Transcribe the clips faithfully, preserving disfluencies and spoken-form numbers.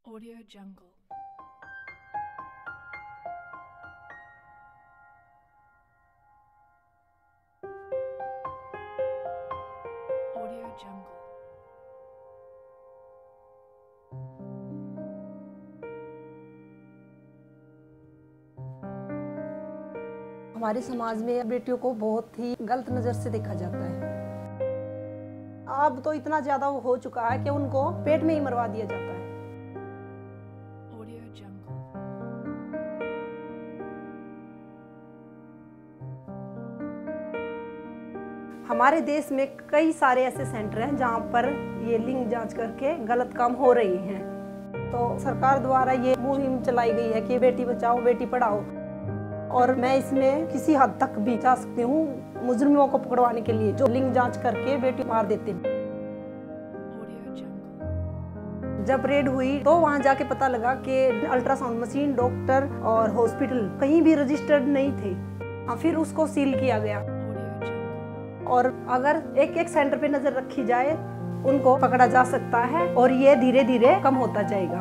Audio Jungle. Audio Jungle. हमारे समाज में बेटियों को बहुत ही गलत नजर से देखा जाता है। अब तो इतना ज्यादा वो हो चुका है कि उनको पेट में ही मरवा दिया जाता है। Audio Jungle. हमारे देश में कई सारे ऐसे सेंटर हैं जहाँ पर ये लिंग जांच करके गलत काम हो रही हैं। तो सरकार द्वारा ये मुहिम चलाई गई है कि बेटी बचाओ बेटी पढ़ाओ, और मैं इसमें किसी हद तक भी जा सकती हूँ मुजरिमों को पकड़वाने के लिए जो लिंग जांच करके बेटी मार देते हैं। जब रेड हुई तो वहाँ जाके पता लगा कि अल्ट्रासाउंड मशीन, डॉक्टर और हॉस्पिटल कहीं भी रजिस्टर्ड नहीं थे। हाँ, फिर उसको सील किया गया, और अगर एक एक सेंटर पे नजर रखी जाए उनको पकड़ा जा सकता है, और ये धीरे धीरे कम होता जाएगा।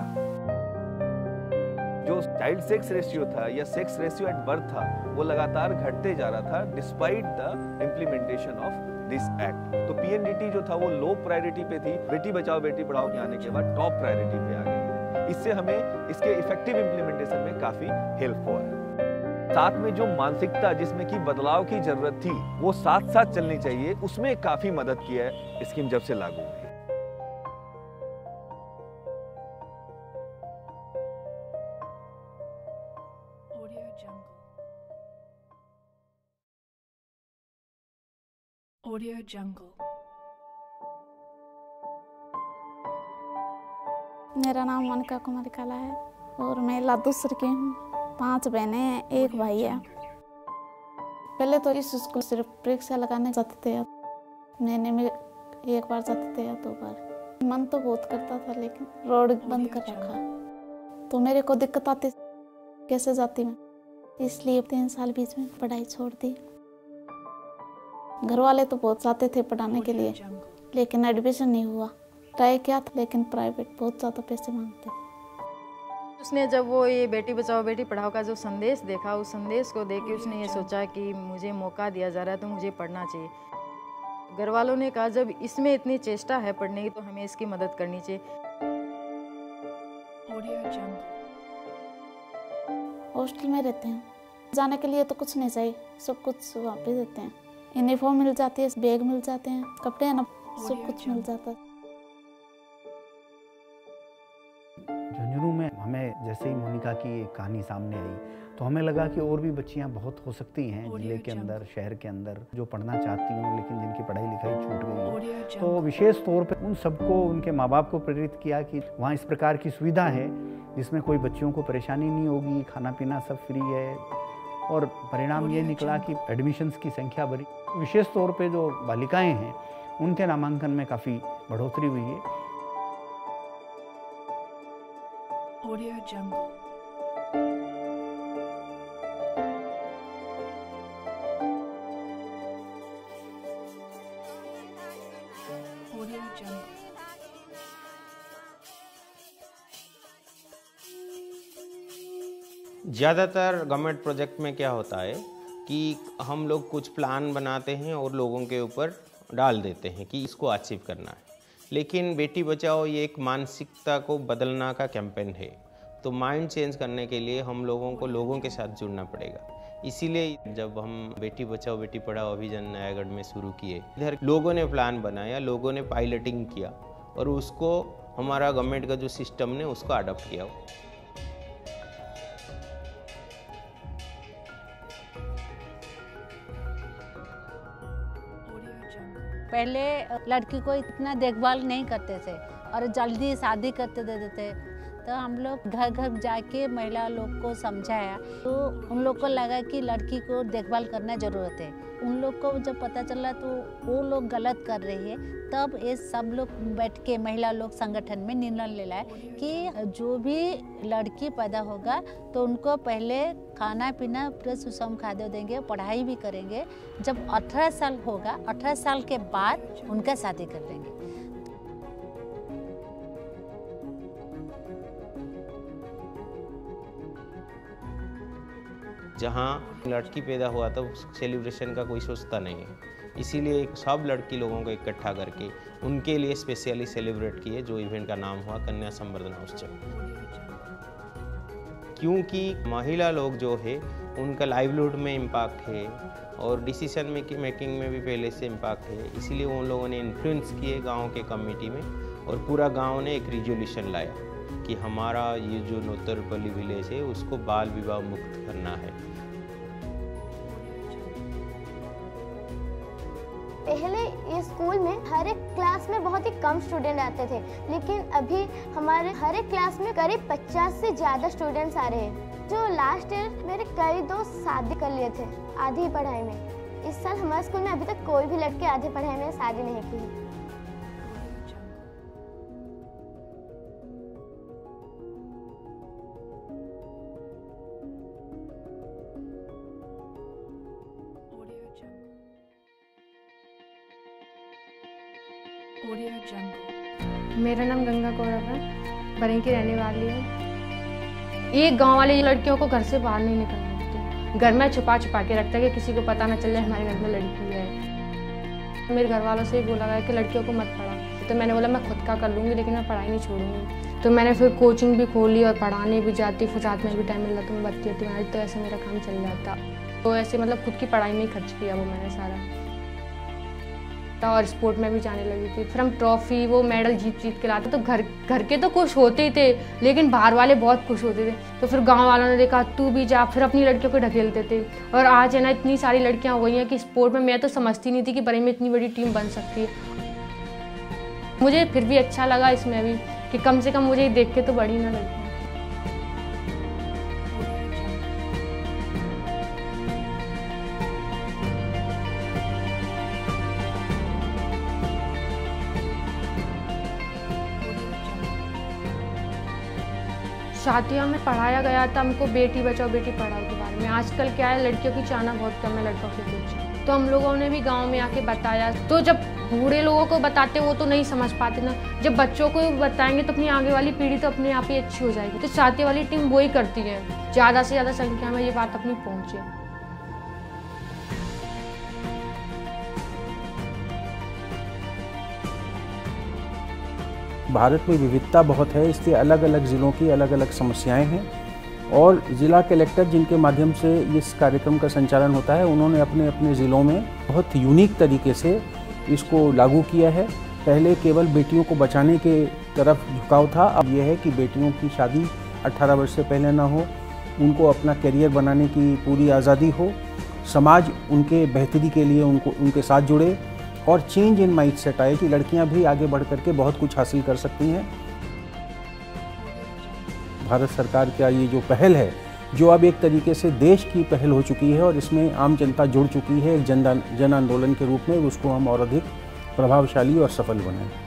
जो चाइल्ड सेक्स रेशियो था या सेक्स रेशियो एट बर्थ था वो लगातार घटते जा रहा था despite the implementation of this act. तो पीएनडीटी जो था वो लो प्रायोरिटी पे थी, बेटी बचाओ बेटी पढ़ाओ के आने के बाद टॉप प्रायोरिटी पे आ गई है। इससे हमें इसके इफेक्टिव इम्प्लीमेंटेशन में काफी हेल्प हुआ है। साथ में जो मानसिकता जिसमें कि बदलाव की जरूरत थी वो साथ साथ चलनी चाहिए, उसमें काफी मदद की है स्कीम जब से लागू हुई। Audio Jungle. Audio Jungle. मेरा नाम मोनिका कुमारी काला है और मैं लादूसर की हूँ। पांच बहनें हैं, एक भाई है। पहले तो इस स्कूल सिर्फ परीक्षा लगाने जाते थे, महीने में एक बार जाते थे या दो बार। मन तो बहुत करता था लेकिन रोड बंद कर रखा, तो मेरे को दिक्कत आती कैसे जाती मैं, इसलिए तीन साल बीच में पढ़ाई छोड़ दी। घर वाले तो बहुत चाहते थे पढ़ाने के लिए, लेकिन एडमिशन नहीं हुआ। ट्राई किया था लेकिन प्राइवेट बहुत ज़्यादा पैसे मांगते। उसने जब वो ये बेटी बचाओ बेटी पढ़ाओ का जो संदेश देखा, उस संदेश को देख के उसने ये सोचा कि मुझे मौका दिया जा रहा है तो मुझे पढ़ना चाहिए। घर वालों ने कहा जब इसमें इतनी चेष्टा है पढ़ने की तो हमें इसकी मदद करनी चाहिए। हॉस्टल में रहते हैं, जाने के लिए तो कुछ नहीं चाहिए, सब कुछ वहाँ पे देते हैं। यूनिफॉर्म मिल जाती है, बैग मिल जाते हैं, कपड़े ना सब कुछ मिल जाता है। झुंझुनू में हमें जैसे ही मोनिका की कहानी सामने आई तो हमें लगा कि और भी बच्चियां बहुत हो सकती हैं जिले के अंदर, शहर के अंदर, जो पढ़ना चाहती हों लेकिन जिनकी पढ़ाई लिखाई छूट गई हो। तो विशेष तौर पे उन सबको, उनके माँ बाप को प्रेरित किया कि वहाँ इस प्रकार की सुविधा है जिसमें कोई बच्चियों को परेशानी नहीं होगी, खाना पीना सब फ्री है। और परिणाम ये निकला कि एडमिशन्स की संख्या बढ़ी। विशेष तौर पर जो बालिकाएँ हैं उनके नामांकन में काफ़ी बढ़ोतरी हुई है। Audio Jungle. Audio Jungle. ज़्यादातर गवर्नमेंट प्रोजेक्ट में क्या होता है कि हम लोग कुछ प्लान बनाते हैं और लोगों के ऊपर डाल देते हैं कि इसको अचीव करना है, लेकिन बेटी बचाओ ये एक मानसिकता को बदलना का कैंपेन है। तो माइंड चेंज करने के लिए हम लोगों को लोगों के साथ जुड़ना पड़ेगा। इसीलिए जब हम बेटी बचाओ बेटी पढ़ाओ अभियान नयागढ़ में शुरू किए, इधर लोगों ने प्लान बनाया, लोगों ने पायलटिंग किया और उसको हमारा गवर्नमेंट का जो सिस्टम ने उसको अडॉप्ट किया। पहले लड़की को इतना देखभाल नहीं करते थे और जल्दी शादी करते देते थे, तो हम लोग घर घर जाके महिला लोग को समझाया, तो उन लोग को लगा कि लड़की को देखभाल करना ज़रूरत है। उन लोग को जब पता चला तो वो लोग गलत कर रही है, तब ये सब लोग बैठ के महिला लोग संगठन में निर्णय ले लाए कि जो भी लड़की पैदा होगा तो उनको पहले खाना पीना पूरा सुषम खाद्य देंगे, पढ़ाई भी करेंगे। जब अठारह साल होगा, अठारह साल के बाद उनका शादी कर देंगे। जहाँ लड़की पैदा हुआ था उस सेलिब्रेशन का कोई सोचता नहीं है, इसीलिए सब लड़की लोगों को इकट्ठा करके उनके लिए स्पेशली सेलिब्रेट किए, जो इवेंट का नाम हुआ कन्या संवर्धना उत्सव। क्योंकि महिला लोग जो है उनका लाइवलीहुड में इम्पैक्ट है और डिसीजन मेकिंग में भी पहले से इम्पैक्ट है, इसीलिए उन लोगों ने इन्फ्लुएंस किए गांव के कमेटी में और पूरा गांव ने एक रिजोल्यूशन लाया कि हमारा ये जो नोतरपल्ली विलेज है उसको बाल विवाह मुक्त करना है। पहले ये स्कूल में हर एक क्लास में बहुत ही कम स्टूडेंट आते थे, लेकिन अभी हमारे हर एक क्लास में करीब पचास से ज़्यादा स्टूडेंट्स आ रहे हैं। जो लास्ट ईयर मेरे कई दोस्त शादी कर लिए थे आधी पढ़ाई में। इस साल हमारे स्कूल में अभी तक कोई भी लड़के आधी पढ़ाई में शादी नहीं की है। मेरा नाम गंगा कौरव है, बरें की रहने वाली हूँ। ये गांव वाले लड़कियों को घर से बाहर नहीं निकलने देते, घर में छुपा छुपा के रखता है कि किसी को पता ना चले हमारे घर में लड़की है। मेरे घर वालों से भी बोला गया कि लड़कियों को मत पढ़ा, तो मैंने बोला मैं खुद का कर लूँगी लेकिन मैं पढ़ाई नहीं छोड़ूंगी। तो मैंने फिर कोचिंग भी खोली और पढ़ाने भी जाती, फिर रात में भी टाइम मिल रहा तो मैं बच्ची थी आज, तो ऐसे मेरा काम चल जाता। तो ऐसे मतलब खुद की पढ़ाई में ही खर्च किया वो मैंने सारा, और स्पोर्ट में भी जाने लगी थी। फिर हम ट्रॉफी वो मेडल जीत जीत के लाते, तो घर घर के तो खुश होते ही थे लेकिन बाहर वाले बहुत खुश होते थे। तो फिर गांव वालों ने देखा तू भी जा, फिर अपनी लड़कियों को ढकेलते थे। और आज है ना इतनी सारी लड़कियां हो गई हैं कि स्पोर्ट में मैं तो समझती नहीं थी कि बड़े में इतनी बड़ी टीम बन सकती है। मुझे फिर भी अच्छा लगा इसमें भी कि कम से कम मुझे देख के तो बड़ी ना लड़की। शादियों में पढ़ाया गया था हमको बेटी बचाओ बेटी पढ़ाओ के बारे में। आजकल क्या है लड़कियों की चाहना बहुत कम है लड़कों के पीछे, तो हम लोगों ने भी गांव में आके बताया। तो जब बूढ़े लोगों को बताते वो तो नहीं समझ पाते ना, जब बच्चों को बताएंगे तो अपनी आगे वाली पीढ़ी तो अपने आप ही अच्छी हो जाएगी। तो शादी वाली टीम वही करती है, ज़्यादा से ज़्यादा संख्या में ये बात अपनी पहुँचे। भारत में विविधता बहुत है, इसलिए अलग अलग ज़िलों की अलग अलग समस्याएं हैं और ज़िला कलेक्टर जिनके माध्यम से इस कार्यक्रम का संचालन होता है उन्होंने अपने अपने ज़िलों में बहुत यूनिक तरीके से इसको लागू किया है। पहले केवल बेटियों को बचाने के तरफ झुकाव था, अब यह है कि बेटियों की शादी अठारह वर्ष से पहले ना हो, उनको अपना करियर बनाने की पूरी आज़ादी हो, समाज उनके बेहतरी के लिए उनको उनके साथ जुड़े और चेंज इन माइंड सेट आए कि लड़कियां भी आगे बढ़ करके बहुत कुछ हासिल कर सकती हैं। भारत सरकार का ये जो पहल है, जो अब एक तरीके से देश की पहल हो चुकी है और इसमें आम जनता जुड़ चुकी है एक जन जन आंदोलन के रूप में, उसको हम और अधिक प्रभावशाली और सफल बनाएं।